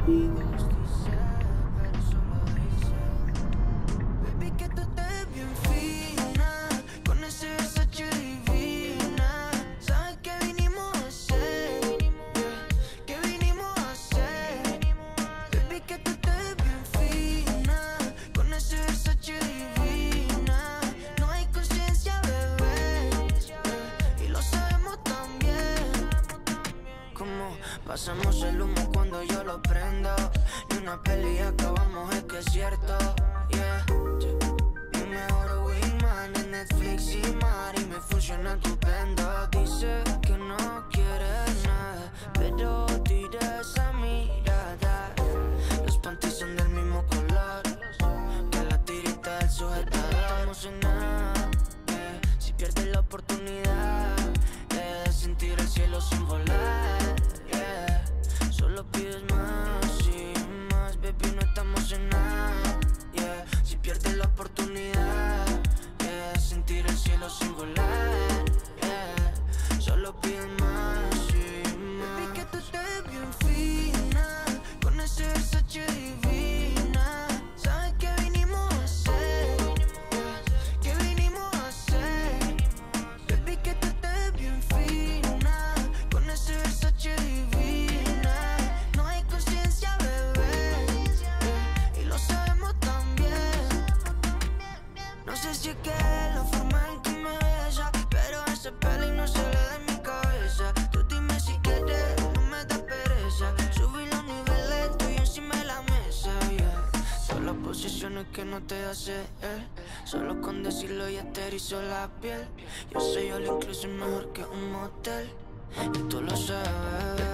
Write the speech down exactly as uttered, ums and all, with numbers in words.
oídos dice, pero solo dice, baby, que tú te bien fina, con ese Versace divina. ¿Sabes qué vinimos a hacer? Yeah. ¿Qué vinimos a hacer? Baby, que tú te bien fina, con ese Versace divina. No hay conciencia, bebé, yeah. Y lo sabemos también. Como pasamos el humo cuando yo lo prendo. Ni una peli acabamos, es que es cierto, yeah. Mi mejor wingman en Netflix y Mari me funciona estupendo. Dice que no quiere nada, pero tira esa mirada. Los panties son del mismo color que la tirita del sujetador. Estamos en nada, yeah. Si pierdes la oportunidad, yeah, de sentir el cielo sin volar, yeah. Solo pides más y más, baby, no estamos en nada, yeah. Si pierdes la oportunidad, yeah, de sentir el cielo sin volar, yeah. Solo pides más y más. Baby, que tú estés bien fina, con ese Versace divina. ¿Sabes qué vinimos a hacer? Yeah. ¿Qué vinimos a hacer? Baby, que tú estés bien fina, con ese Versace divina. No hay conciencia, bebé, yeah. Y lo sabemos también. No sé si es que es la forma en que me besa, pero ese peli no sale de mi cabeza. Tú dime si quieres, no me da pereza. Subí los niveles, estoy encima de la mesa, yeah. Solo posiciones que no te hace, eh. Solo con decirlo ya te erizó la piel. Yo soy all inclusive mejor que un motel, y tú lo sabes.